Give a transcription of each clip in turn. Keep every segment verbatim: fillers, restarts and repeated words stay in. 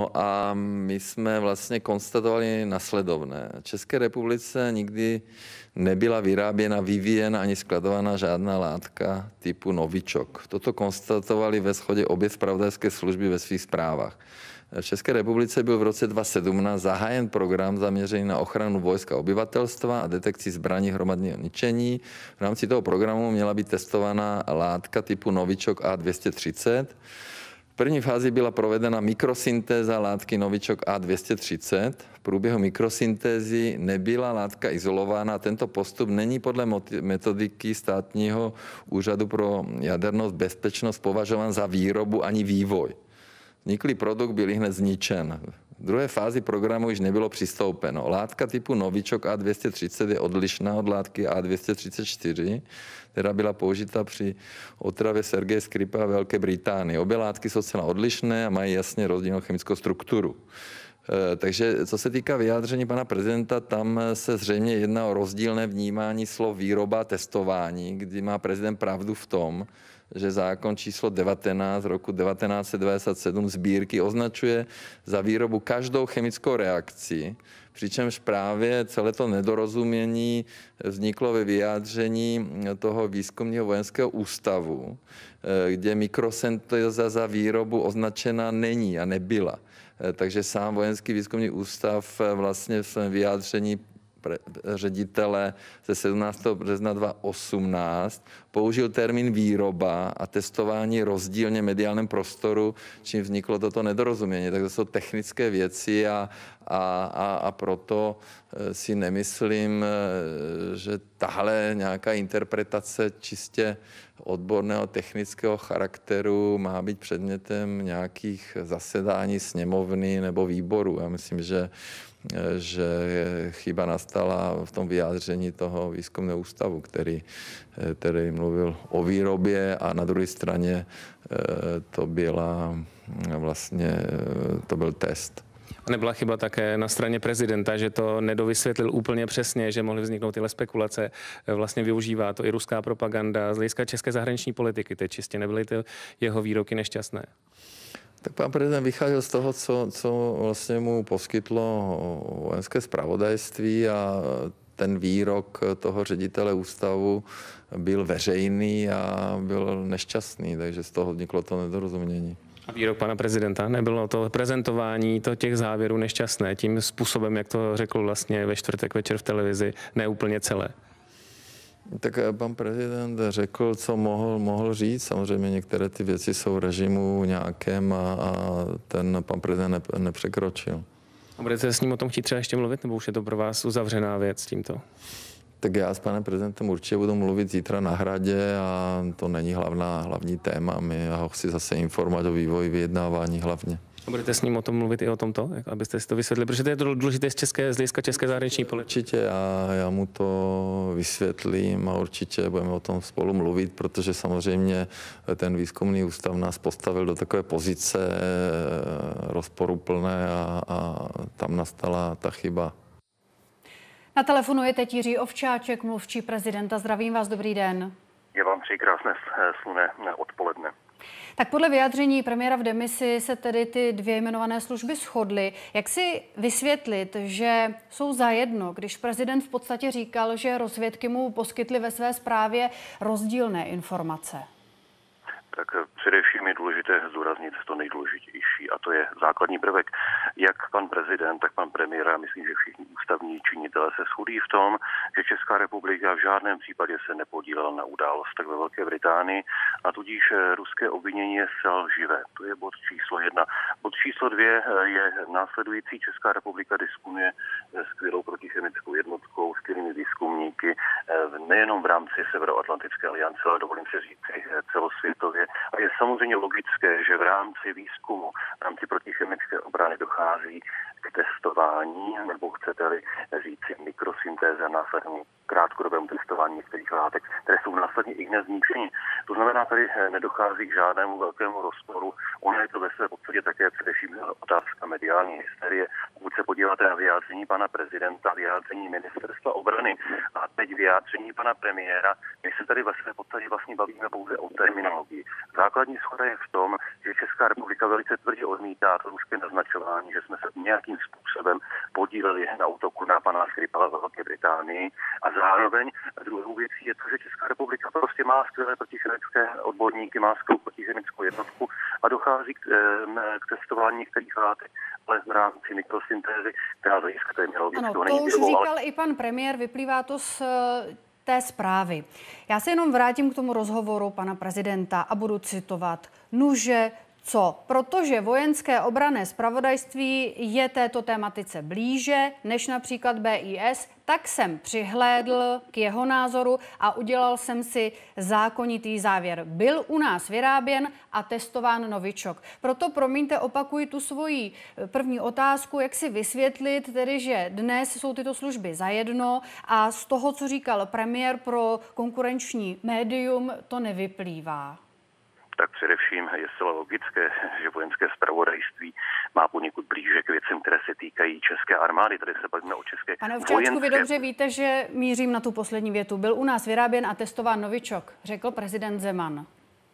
No a my jsme vlastně konstatovali nasledovné. V České republice nikdy nebyla vyráběna, vyvíjena ani skladovaná žádná látka typu novičok. Toto konstatovali ve shodě obě zpravodajské služby ve svých zprávách. V České republice byl v roce dva tisíce sedmnáct zahájen program zaměřený na ochranu vojska obyvatelstva a detekci zbraní hromadného ničení. V rámci toho programu měla být testovaná látka typu novičok A dvě stě třicet. V první fázi byla provedena mikrosyntéza látky novičok A dvě stě třicet. V průběhu mikrosyntézy nebyla látka izolována. Tento postup není podle metodiky Státního úřadu pro jadernou bezpečnost považován za výrobu ani vývoj. Vzniklý produkt byl hned zničen. V druhé fázi programu již nebylo přistoupeno. Látka typu novičok A dvě stě třicet je odlišná od látky A dvě stě třicet čtyři, která byla použita při otravě Sergeje Skripala ve Velké Británii. Obě látky jsou zcela odlišné a mají jasně rozdílnou chemickou strukturu. Takže co se týká vyjádření pana prezidenta, tam se zřejmě jedná o rozdílné vnímání slov výroba a testování, kdy má prezident pravdu v tom, že zákon číslo devatenáct roku devatenáct set devadesát sedm sbírky označuje za výrobu každou chemickou reakci, přičemž právě celé to nedorozumění vzniklo ve vyjádření toho výzkumného vojenského ústavu, kde mikrosyntéza za výrobu označena není a nebyla. Takže sám vojenský výzkumný ústav vlastně v svém vyjádření ředitele ze sedmnáctého března dva tisíce osmnáct použil termín výroba a testování rozdílně v mediálním prostoru, čím vzniklo toto nedorozumění. Takže to jsou technické věci a, a, a, a proto si nemyslím, že tahle nějaká interpretace čistě odborného technického charakteru má být předmětem nějakých zasedání sněmovny nebo výboru. Já myslím, že že chyba nastala v tom vyjádření toho výzkumného ústavu, který, který mluvil o výrobě a na druhé straně to byla vlastně, to byl test. Nebyla chyba také na straně prezidenta, že to nedovysvětlil úplně přesně, že mohly vzniknout tyhle spekulace. Vlastně využívá to i ruská propaganda z hlediska české zahraniční politiky. Teď čistě nebyly ty jeho výroky nešťastné. Tak pan prezident vycházel z toho, co, co vlastně mu poskytlo vojenské zpravodajství a ten výrok toho ředitele ústavu byl veřejný a byl nešťastný, takže z toho vzniklo to nedorozumění. A výrok pana prezidenta? Nebylo to prezentování to těch závěrů nešťastné tím způsobem, jak to řekl vlastně ve čtvrtek večer v televizi, ne úplně celé? Tak pan prezident řekl, co mohl, mohl říct. Samozřejmě některé ty věci jsou v režimu nějakém a, a ten pan prezident ne, nepřekročil. A budete s ním o tom chtít třeba ještě mluvit, nebo už je to pro vás uzavřená věc tímto? Tak já s panem prezidentem určitě budu mluvit zítra na Hradě a to není hlavná, hlavní téma. My, já ho chci zase informovat o vývoji vyjednávání hlavně. A budete s ním o tom mluvit i o tomto, abyste si to vysvětlili, protože to je to důležité z české, z hlediska české zahraniční politiky. Určitě já, já mu to vysvětlím a určitě budeme o tom spolu mluvit, protože samozřejmě ten výzkumný ústav nás postavil do takové pozice rozporuplné a, a tam nastala ta chyba. Na telefonu je teď Jiří Ovčáček, mluvčí prezidenta. Zdravím vás, dobrý den. Já vám přeji krásné slunné odpoledne. Tak podle vyjádření premiéra v demisi se tedy ty dvě jmenované služby shodly. Jak si vysvětlit, že jsou zajedno, když prezident v podstatě říkal, že rozvědky mu poskytly ve své zprávě rozdílné informace? Tak především je důležité zdůraznit to nejdůležitější, a to je základní prvek. Jak pan prezident, tak pan premiér, a myslím, že všichni ústavní činitelé se shodí v tom, že Česká republika v žádném případě se nepodílela na událostech ve Velké Británii a tudíž ruské obvinění je zcela lživé. To je bod číslo jedna. Bod číslo dvě je následující. Česká republika disponuje skvělou protichemickou jednotkou, skvělými výzkumníky, nejenom v rámci Severoatlantické aliance, ale dovolím si říct celosvětově. A je samozřejmě logické, že v rámci výzkumu, v rámci protichemické obrany dochází k testování, nebo chcete-li říci mikrosyntéze a následně krátkodobému testování některých látek, které jsou následně i hned zničeny. To znamená, tady nedochází k žádnému velkému rozporu. Ono je to ve své podstatě také především otázka mediální hysterie. Pokud se podíváte na vyjádření pana prezidenta, vyjádření ministerstva obrany a teď vyjádření pana premiéra, my se tady ve své podstatě vlastně bavíme pouze o terminologii. Základní shoda je v tom, že Česká republika velice tvrdě odmítá to ruské naznačování, že jsme se nějakým způsobem podíleli na útoku na pana Skripala ve Velké Británii. A zároveň druhou věcí je to, že Česká republika prostě má skvělé protichemické odborníky, má skvělou protichemickou jednotku a dochází k, k testování některých látek, ale v rámci mikrosyntézy, která z hlediska terminologického není. Ano, to už říkal i pan premiér, vyplývá to z té zprávy. Já se jenom vrátím k tomu rozhovoru pana prezidenta a budu citovat. Nuže, co? Protože vojenské obranné zpravodajství je této tématice blíže než například B I S, tak jsem přihlédl k jeho názoru a udělal jsem si zákonitý závěr. Byl u nás vyráběn a testován novičok. Proto, promiňte, opakuji tu svoji první otázku, jak si vysvětlit, tedy, že dnes jsou tyto služby zajedno a z toho, co říkal premiér pro konkurenční médium, to nevyplývá. Tak především je zcela logické, že vojenské zpravodajství má poněkud blíže k věcem, které se týkají české armády. Tady se bavíme o české Pane Ovčáčku, vojenské... vy dobře víte, že mířím na tu poslední větu. Byl u nás vyráběn a testován novičok, řekl prezident Zeman.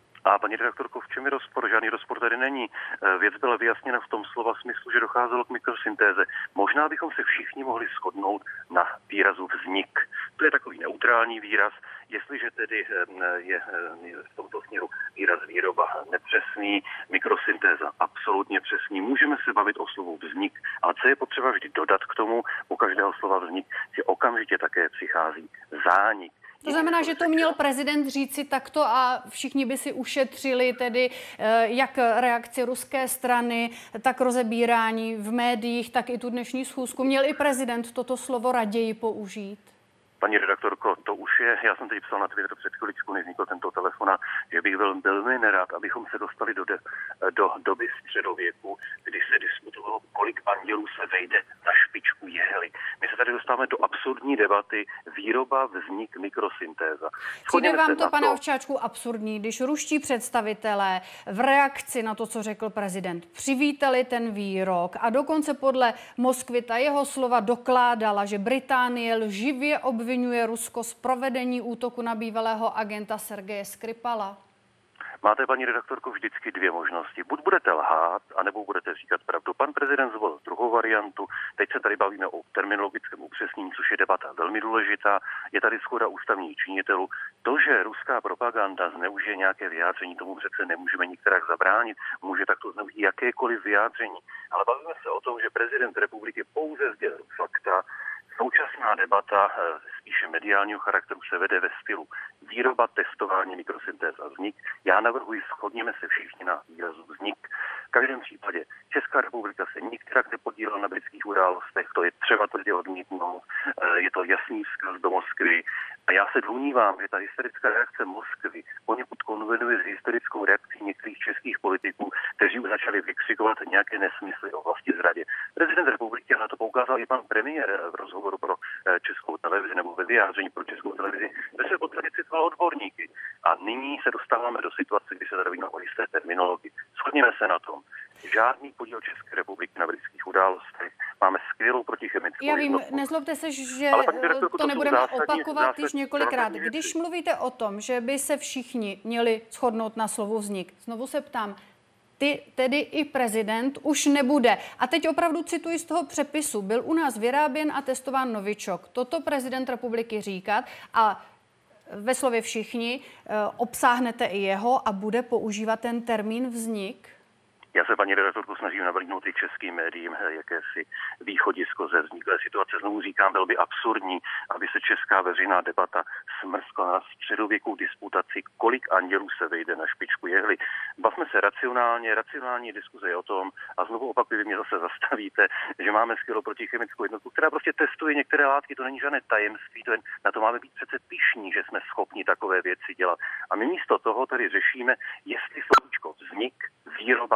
A paní redaktorko, v čem je rozpor? Žádný rozpor tady není. Věc byla vyjasněna v tom slova smyslu, že docházelo k mikrosyntéze. Možná bychom se všichni mohli shodnout na výrazu vznik. To je takový neutrální výraz. Jestliže tedy je v tomto směru výraz výroba nepřesný, mikrosyntéza absolutně přesný, můžeme se bavit o slovu vznik, ale co je potřeba vždy dodat k tomu, u každého slova vznik, že okamžitě také přichází zánik. To znamená, že to měl prezident říci takto a všichni by si ušetřili tedy jak reakci ruské strany, tak rozebírání v médiích, tak i tu dnešní schůzku. Měl i prezident toto slovo raději použít? Paní redaktorko, to už je, já jsem teď psal na Twitteru před chviličku, než vznikl tento telefon, že bych byl velmi nerad, abychom se dostali do, de, do doby středověku, kdy se diskutovalo, kolik andělů se vejde na špičku jehly. My se tady dostáváme do absurdní debaty výroba, vznik, mikrosyntéza. Přijde vám to, pane Ovčáčku, absurdní, když ruští představitelé v reakci na to, co řekl prezident, přivítali ten výrok a dokonce podle Moskvy ta jeho slova dokládala, že Británie lživě obvinuje Rusko z provedení útoku na bývalého agenta Sergeje Skripala? Máte, paní redaktorko, vždycky dvě možnosti. Buď budete lhát, anebo budete říkat pravdu. Pan prezident zvolil druhou variantu. Teď se tady bavíme o terminologickém upřesnění, což je debata velmi důležitá. Je tady shoda ústavních činitelů. To, že ruská propaganda zneužije nějaké vyjádření, tomu přece nemůžeme nikterak zabránit. Může takto zneužít jakékoliv vyjádření. Ale bavíme se o tom, že prezident republiky pouze sdělil fakta. Současná debata spíše mediálního charakteru se vede ve stylu výroba, testování, mikrosyntéza, vznik. Já navrhuji, shodněme se všichni na výrazu vznik. V každém případě Česká republika se nikterak nepodílela na britských událostech, to je třeba tvrdě odmítnout, je to jasný vzkaz do Moskvy. A já se domnívám, že ta hysterická reakce Moskvy poněkud konvenuje s hysterickou reakcí některých českých politiků, kteří už začali vykřikovat nějaké nesmysly o vlastizradě. Prezident republiky, na to poukázal i pan premiér v rozhovoru pro Českou televizi nebo ve vyjádření pro Českou televizi, že se v podstatě citoval odborníky. A nyní se dostáváme do situace, kdy se tady bavíme o jisté terminologii. Shodněme se na tom. Žádný podíl České republiky na britských událostech. Máme skvělou protichemickou Já vím, jednotku. nezlobte se, že to, to, to nebudeme zásadní, opakovat zásadní, již několikrát. Když mluvíte o tom, že by se všichni měli shodnout na slovu vznik, znovu se ptám, ty, tedy i prezident, už nebude. A teď opravdu cituji z toho přepisu. Byl u nás vyráběn a testován novičok. Toto prezident republiky říkat a ve slově všichni obsáhnete i jeho a bude používat ten termín vznik? Já se, paní redaktorku, snažím nabídnout i českým médiím jakési východisko ze vzniklé situace. Znovu říkám, byl by absurdní, aby se česká veřejná debata smrskla na středověkou disputaci, kolik andělů se vejde na špičku jehly. Bavme se racionálně, racionální diskuze je o tom, a znovu opakuju, vy mě zase zastavíte, že máme skvělou protichemickou jednotku, která prostě testuje některé látky, to není žádné tajemství, to je, na to máme být přece pyšní, že jsme schopni takové věci dělat. A my místo toho tady řešíme, jestli slovíčko vznik, výroba, testování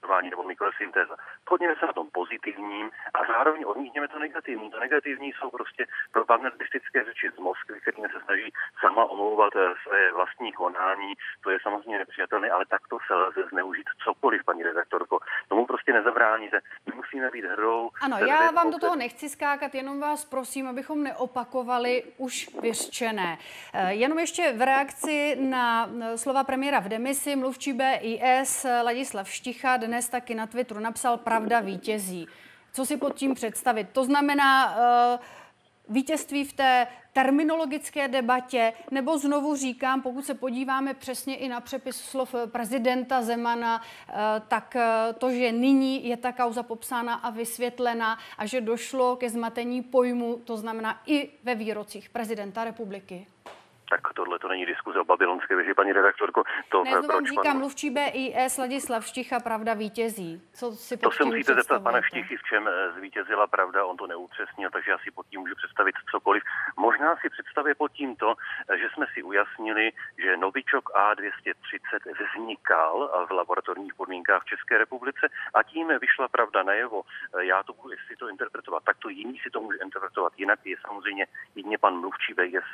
očkování nebo mikrosyntéza. Shodněme se na tom pozitivním a zároveň odmítněme to negativní. To negativní jsou prostě propagandistické řeči z Moskvy, kterými se snaží sama omlouvat své vlastní konání. To je samozřejmě nepřijatelné, ale takto se lze zneužít cokoliv, paní redaktorko. Tomu prostě nezabráníte. My musíme být hrdou. Ano, já vám do toho nechci skákat, jenom vás prosím, abychom neopakovali už vyřčené. Jenom ještě v reakci na slova premiéra v demisi mluvčí B I S Ladislav Šticha dnes taky na Twitteru napsal: pravda vítězí. Co si pod tím představit? To znamená uh, vítězství v té terminologické debatě, nebo znovu říkám, pokud se podíváme přesně i na přepis slov prezidenta Zemana, tak to, že nyní je ta kauza popsána a vysvětlena a že došlo ke zmatení pojmu, to znamená i ve výrocích prezidenta republiky. Tak tohle to není diskuze o babylonské věži, paní redaktorko. To, ne, vám říkám, pan... mluvčí B I S Ladislav Šticha, pravda vítězí. Co si pod to se tím musíte zeptat pana Štichy, v čem zvítězila pravda, on to neupřesnil, takže já si pod tím můžu představit cokoliv. Možná si představě pod tím to, že jsme si ujasnili, že novičok A dvě stě třicet vznikal v laboratorních podmínkách v České republice a tím vyšla pravda najevo. Já to budu si to interpretovat takto, jiný si to může interpretovat jinak. Je samozřejmě jedině pan mluvčí B I S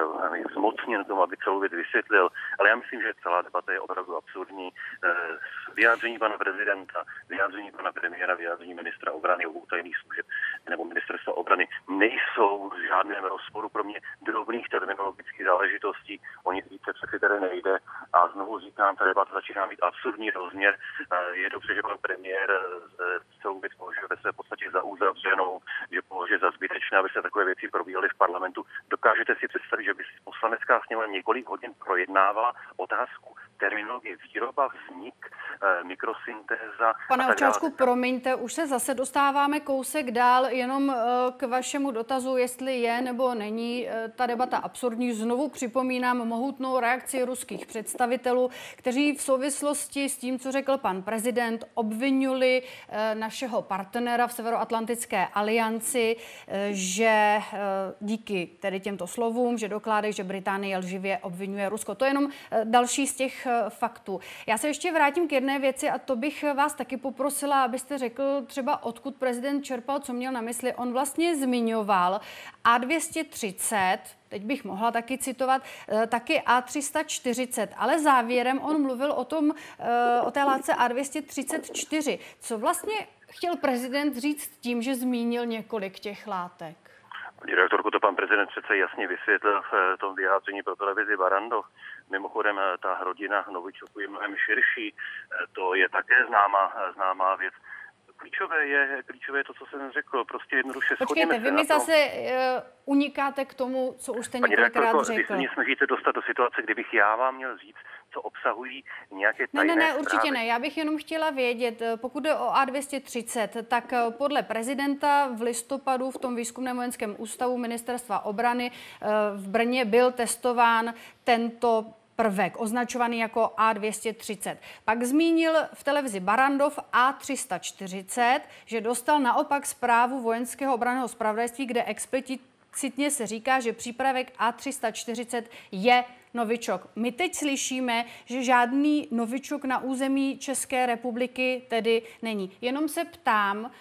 zmocněn tomu, aby celou věc vysvětlil, ale já myslím, že celá debata je opravdu absurdní. Vyjádření pana prezidenta, vyjádření pana premiéra, vyjádření ministra obrany, obou tajných služeb nebo ministerstva obrany nejsou v žádném rozporu, pro mě drobných terminologických záležitostí, o nic více přeci tady nejde. A znovu říkám, ta debata začíná mít absurdní rozměr. Je dobře, že pan premiér celou věc považuje ve své podstatě za uzavřenou, že považuje za zbytečné, aby se takové věci probíhaly v parlamentu. Dokážete si představit, že by Poslanecká sněmovna několik hodin projednávala otázku terminologie výroba, vznik, e, mikrosyntéza. Pane Ovčáčku, promiňte, už se zase dostáváme kousek dál, jenom e, k vašemu dotazu, jestli je nebo není e, ta debata absurdní. Znovu připomínám mohutnou reakci ruských představitelů, kteří v souvislosti s tím, co řekl pan prezident, obvinuli e, našeho partnera v Severoatlantické alianci, e, že e, díky tedy těmto slovům, že dokládají, že Británie lživě obvinuje Rusko. To je jenom e, další z těch faktů. Já se ještě vrátím k jedné věci a to bych vás taky poprosila, abyste řekl třeba, odkud prezident čerpal, co měl na mysli. On vlastně zmiňoval A dvě stě třicet, teď bych mohla taky citovat, taky A tři sta čtyřicet, ale závěrem on mluvil o tom, o té látce A dvě stě třicet čtyři. Co vlastně chtěl prezident říct tím, že zmínil několik těch látek? Pani redaktorko, to pan prezident přece jasně vysvětlil v tom vyjádření pro televizi Barrandov. Mimochodem, ta rodina novičoků je mnohem širší. To je také známá, známá věc. Klíčové je, klíčové je to, co jsem řekl. Prostě jednoduše Počkejte, vy mi zase uh, unikáte k tomu, co už jste několikrát řekl. Vy se mě snažíte dostat do situace, kdybych já vám měl říct, co obsahují nějaké tajné Ne, ne, ne, určitě zprávy. ne. Já bych jenom chtěla vědět, pokud jde o A dvě stě třicet, tak podle prezidenta v listopadu v tom výzkumném vojenském ústavu ministerstva obrany v Brně byl testován tento prvek, označovaný jako A dvě stě třicet. Pak zmínil v televizi Barrandov A tři sta čtyřicet, že dostal naopak zprávu vojenského obranného zpravodajství, kde explicitně se říká, že přípravek A tři sta čtyřicet je novičok. My teď slyšíme, že žádný novičok na území České republiky tedy není. Jenom se ptám,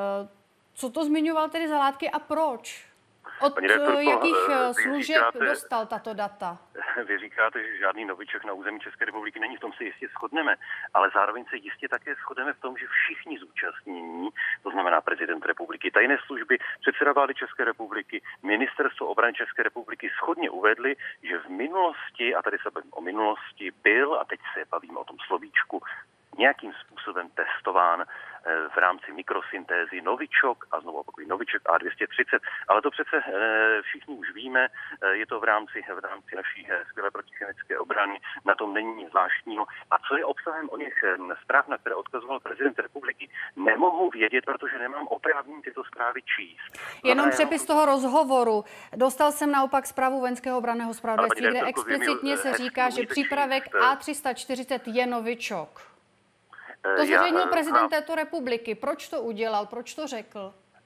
co to zmiňoval tedy za látky a proč? Od jakých služeb říkáte, dostal tato data? Vy říkáte, že žádný novičok na území České republiky není, v tom se jistě shodneme, ale zároveň se jistě také shodneme v tom, že všichni zúčastnění, to znamená prezident republiky, tajné služby, předseda vlády České republiky, ministerstvo obrany České republiky shodně uvedli, že v minulosti, a tady se bavím o minulosti, byl, a teď se bavíme o tom slovíčku, nějakým způsobem testován v rámci mikrosyntézy novičok, a znovu opakuju, novičok A dvě stě třicet, ale to přece všichni už víme, je to v rámci, v rámci naší skvělé protichemické obrany, na tom není nic zvláštního. A co je obsahem o něch zpráv, na které odkazoval prezident republiky, nemohu vědět, protože nemám oprávnění tyto zprávy číst. Jenom přepis toho rozhovoru. Dostal jsem naopak zprávu vojenského obranného zpravodajství, kde explicitně se říká, že přípravek A tři sta čtyřicet je novičok. To zveřejnil prezident této republiky. Proč to udělal? Proč to řekl?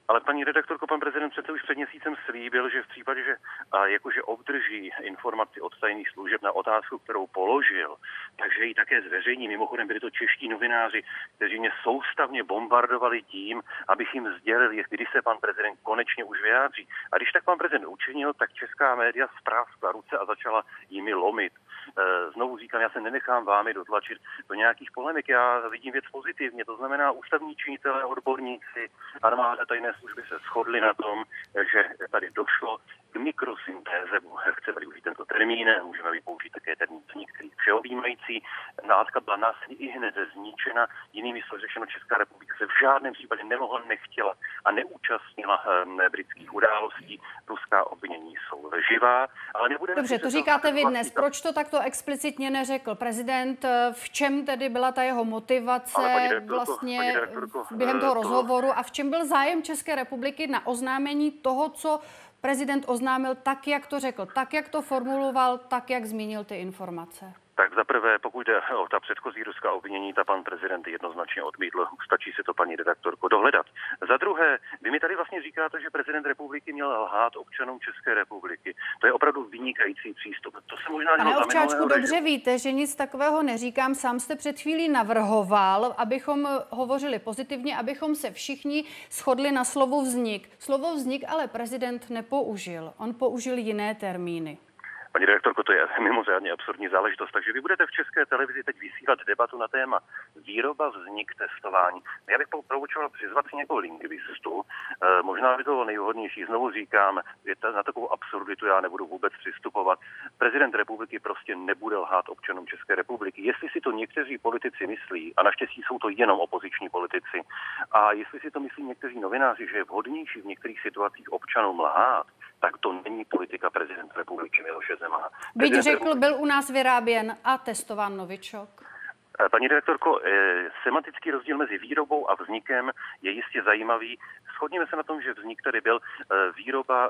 Ale paní redaktorko, pan prezident přece už před měsícem slíbil, že v případě, že a jakože obdrží informaci od tajných služeb na otázku, kterou položil, takže ji také zveřejní. Mimochodem byli to čeští novináři, kteří mě soustavně bombardovali tím, abych jim sdělil, kdy se pan prezident konečně už vyjádří. A když tak pan prezident učinil, tak česká média spráskla ruce a začala jimi lomit. Znovu říkám, já se nenechám vámi dotlačit do nějakých polemik. Já vidím věc pozitivně, to znamená ústavní činitelé, odborníci, armáda, tajné služby se shodli na tom, že tady došlo k mikrosyntéze, chceme využít tento termín, můžeme použít také termín některý všeobjímající. Látka byla následně i hned zničena, jinými slovy řečeno Česká republika se v žádném případě nemohla, nechtěla a neúčastnila britských událostí. Ruská obvinění jsou živá, ale nebude. Dobře, to říkáte vy dnes. Proč to takto explicitně neřekl prezident? V čem tedy byla ta jeho motivace vlastně během toho rozhovoru a v čem byl zájem České republiky na oznámení toho, co prezident oznámil, tak, jak to řekl, tak, jak to formuloval, tak, jak zmínil ty informace? Tak zaprvé, pokud jde o ta předchozí ruská obvinění, ta pan prezident jednoznačně odmítl. Stačí si to, paní redaktorko, dohledat. Za druhé, vy mi tady vlastně říkáte, že prezident republiky měl lhát občanům České republiky. To je opravdu vynikající přístup. To se možná Pane Ovčáčku, dobře víte, že nic takového neříkám. Sám jste před chvílí navrhoval, abychom hovořili pozitivně, abychom se všichni shodli na slovo vznik. Slovo vznik ale prezident nepoužil. On použil jiné termíny. Paní redaktorko, to je mimořádně absurdní záležitost, takže vy budete v České televizi teď vysílat debatu na téma výroba, vznik, testování. Já bych proučoval přizvat si někoho lingvistu, e, možná by to bylo nejvhodnější. Znovu říkám, je ta, na takovou absurditu já nebudu vůbec přistupovat. Prezident republiky prostě nebude lhát občanům České republiky. Jestli si to někteří politici myslí, a naštěstí jsou to jenom opoziční politici, a jestli si to myslí někteří novináři, že je vhodnější v některých situacích občanům lhát, tak to není politika prezidenta republiky Miloše Zemana. Byť řekl, byl u nás vyráběn a testován novičok. Paní redaktorko, semantický rozdíl mezi výrobou a vznikem je jistě zajímavý. Shodněme se na tom, že vznik tady byl, výroba.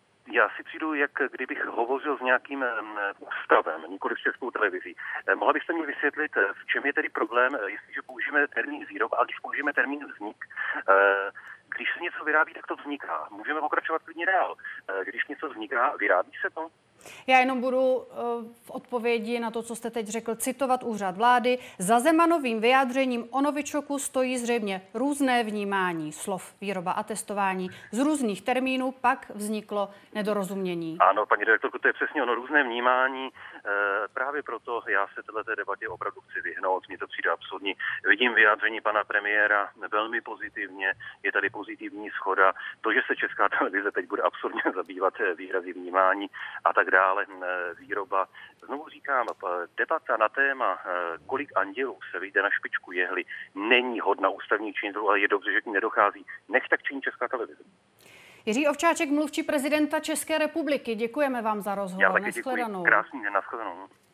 Já si přijdu, jak kdybych hovořil s nějakým ústavem, nikoli s Českou televizí. Mohla byste mi vysvětlit, v čem je tedy problém, jestliže použijeme termín výroba a když použijeme termín vznik? Když se něco vyrábí, tak to vzniká. Můžeme pokračovat klidně dál. Když něco vzniká, vyrábí se to? Já jenom budu v odpovědi na to, co jste teď řekl, citovat úřad vlády. Za Zemanovým vyjádřením o novičoku stojí zřejmě různé vnímání slov výroba a testování. Z různých termínů pak vzniklo nedorozumění. Ano, paní redaktorko, to je přesně ono, různé vnímání. E, právě proto já se této debatě opravdu chci vyhnout. Mně to přijde absurdní. Vidím vyjádření pana premiéra velmi pozitivně. Je tady pozitivní shoda. To, že se Česká televize teď bude absurdně zabývat výrazy vnímání a tak dále, výroba. Znovu říkám, debata na téma, kolik andělů se vyjde na špičku jehly, není hodna ústavních činitelů, ale je dobře, že k ní nedochází. Nech tak činí Česká televize. Jiří Ovčáček, mluvčí prezidenta České republiky. Děkujeme vám za rozhovor. Já taky děkuji. Krásný den, nashledanou.